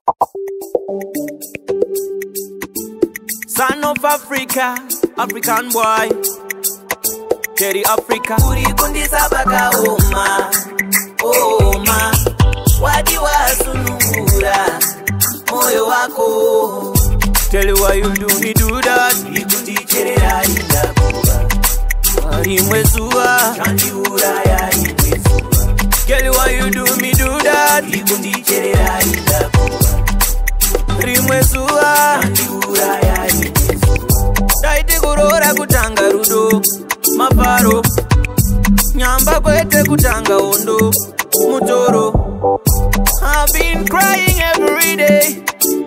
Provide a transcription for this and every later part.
Son of Africa, African boy, Jerry Africa. Uri kundisa baka oma, oma. Wadi wa sunungura, moyo wako. Tell you why you do me do that. Uri kundicherera inda kuba. Arimwezua, Chandi uraya imwezua. Tell you why you do me do that. Uri kundicherera inda kuba. Arimwezua, Chandi uraya imwezua. Daiti kurora kutanga rudo, mafaro. Nyamba kwete kutanga ondo, mutoro. I've been crying every day.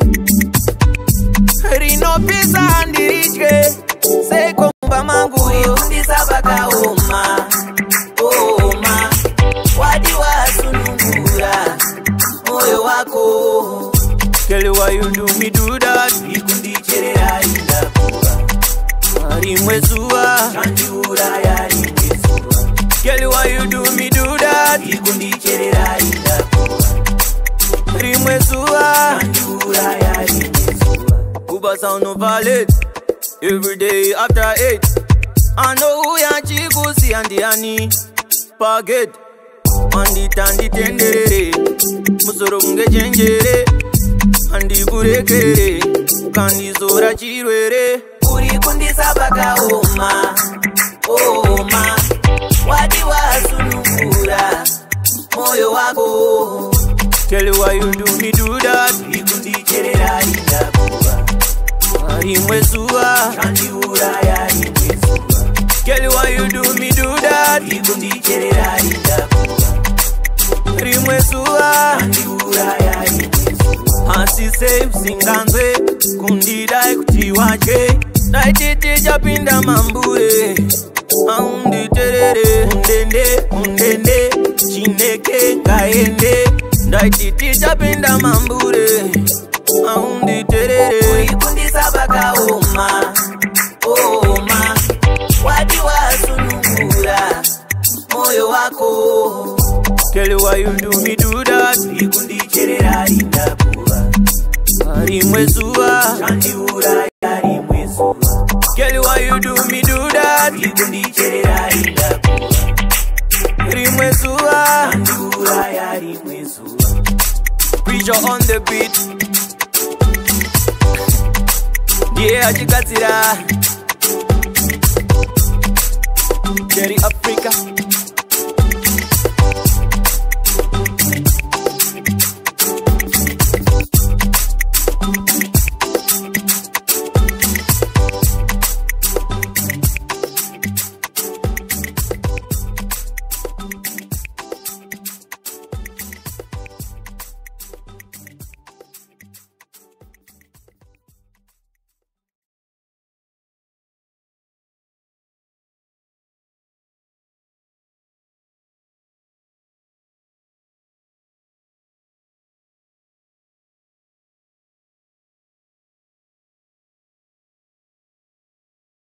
Rino pisa handi richke, se komba mangu. Uri kundisa baka oma, oma. Wadi wa sunungura, moyo wako. Tell you why you do me do that. Uri kundicherera inda kuba. Arimwezua, Chandi uraya imwezua. tell you why you do me do that. Uri kundicherera inda kuba. Arimwezua, Chandi uraya imwezua. Kuba sound no valid. Every day after 8. I know who ya chikusi andiani. Paget. Andi tandi tendere. Musoro munge jenjere. Andi kurekere. Kandi zora chirwere. Uri kundisa baka oma, oma. Wadi wa sunungura, moyo wako. Tell you why you do me do that. Uri kundicherera inda kuba. Arimwezua, Chandi uraya imwezua. tell you why you do me do that. Uri kundicherera inda kuba. Arimwezua, Chandi uraya imwezua. hasi save singanzwe. Kundidai kutiwache. Daititi japinda mambure. Aundi terere. Undende, chineke kaende. Daititi japinda mambure. Aundi terere. Uri kundisa baka oma, oma. Wadi wa sunungura, moyo wako. Tell you why you do me do that. Uri kundicherera inda kuba. Arimwezua, Chandi uraya imwezua. tell you why you do me do that. Uri kundicherera inda kuba. Arimwezua, Chandi uraya imwezua. preacher on the beat. Yeah, achikatsira. Jerry Africa.